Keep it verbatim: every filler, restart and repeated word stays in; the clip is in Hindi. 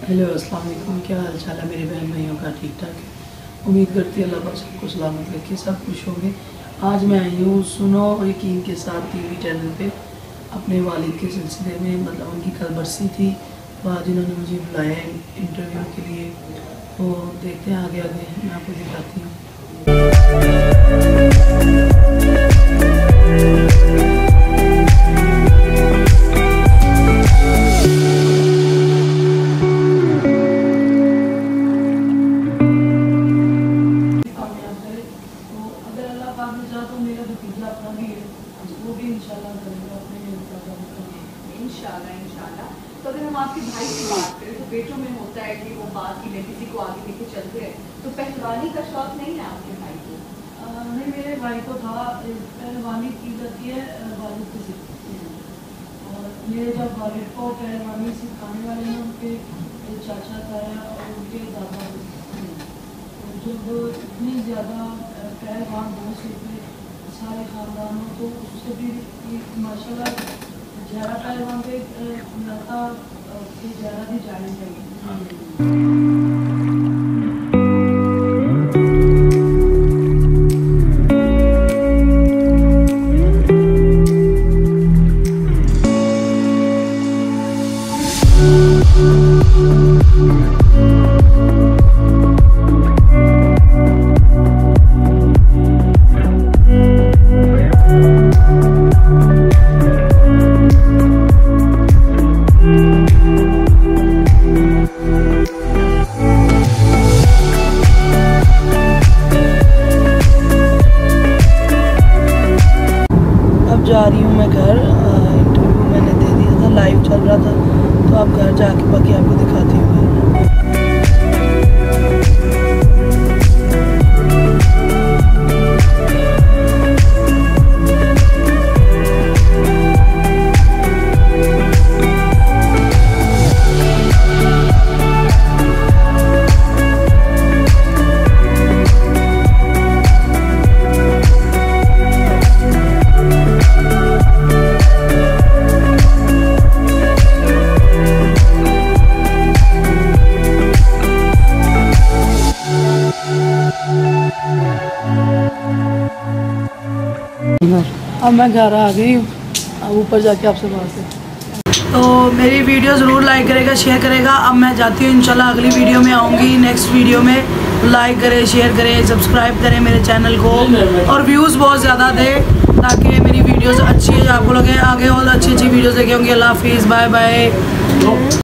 हेलो अस्सलाम वालेकुम। क्या हाल चाल है मेरे बहन भाइयों का? ठीक ठाक है, उम्मीद करती है अल्लाह पाक सबको सलामत रखे, सब खुश होंगे। आज मैं आई हूँ सुनो और यकीन के साथ टीवी चैनल पे अपने वालिद के सिलसिले में, मतलब उनकी कल बरसी थी तो आज इन्होंने मुझे बुलाया है इंटरव्यू के लिए। तो देखते हैं आगे आगे मैं आपको दिखाती हूँ। इंशाल्लाह इंशाल्लाह। तो अगर हम आपके भाई की बात करें तो बेटों में होता है कि वो बात की में किसी को आगे लेके चलते हैं, तो पहलवानी का शौक नहीं है आपके भाई को? नहीं, मेरे भाई को था। पहलवानी की जाती है वालिद के सिखाते हैं, और मेरे जब वालिद को पहलवानी सिखाने वाले हैं उनके चाचा ताया और उनके दादा हैं। तो जब इतनी ज़्यादा पहलवान बहुत से सारे ख़ानदानों तो उससे भी माशाल्लाह ज़्यादा पहलवान पे लता की ज़्यादा भी जानी चाहिए। जा रही हूँ मैं घर। इंटरव्यू मैंने दे दिया था, लाइव चल रहा था, तो अब घर जाके बाकी आपको दिखाती हूँ। अब मैं घर आ गई हूँ, अब ऊपर जाके आपसे बात है। तो मेरी वीडियो ज़रूर लाइक करेगा, शेयर करेगा। अब मैं जाती हूँ, इंशाल्लाह अगली वीडियो में आऊँगी। नेक्स्ट वीडियो में लाइक करें, शेयर करें, सब्सक्राइब करें मेरे चैनल को, और व्यूज़ बहुत ज़्यादा दें ताकि मेरी वीडियोज़ अच्छी है, आपको लगे आगे और अच्छी अच्छी वीडियोज़ देखे होंगे। अल्लाह हाफिज़, बाय बाय।